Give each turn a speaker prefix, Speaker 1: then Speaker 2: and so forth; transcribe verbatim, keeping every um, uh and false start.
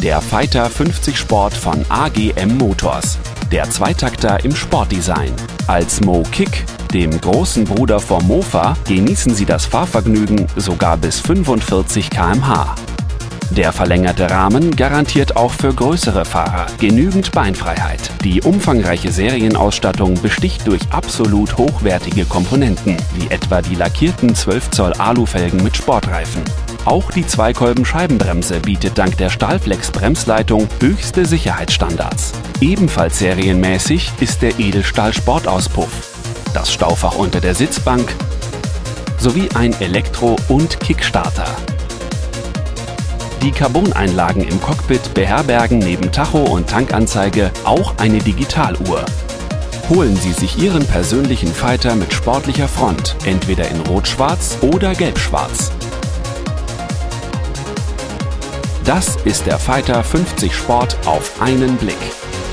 Speaker 1: Der Fighter fünfzig Sport von A G M Motors. Der Zweitakter im Sportdesign. Als Mo Kick, dem großen Bruder vom Mofa, genießen Sie das Fahrvergnügen sogar bis fünfundvierzig Kilometer pro Stunde. Der verlängerte Rahmen garantiert auch für größere Fahrer genügend Beinfreiheit. Die umfangreiche Serienausstattung besticht durch absolut hochwertige Komponenten, wie etwa die lackierten zwölf Zoll Alufelgen mit Sportreifen. Auch die Zweikolben-Scheibenbremse bietet dank der Stahlflex-Bremsleitung höchste Sicherheitsstandards. Ebenfalls serienmäßig ist der Edelstahl-Sportauspuff, das Staufach unter der Sitzbank sowie ein Elektro- und Kickstarter. Die Carboneinlagen im Cockpit beherbergen neben Tacho und Tankanzeige auch eine Digitaluhr. Holen Sie sich Ihren persönlichen Fighter mit sportlicher Front, entweder in Rot-Schwarz oder Gelb-Schwarz. Das ist der Fighter fünfzig Sport auf einen Blick.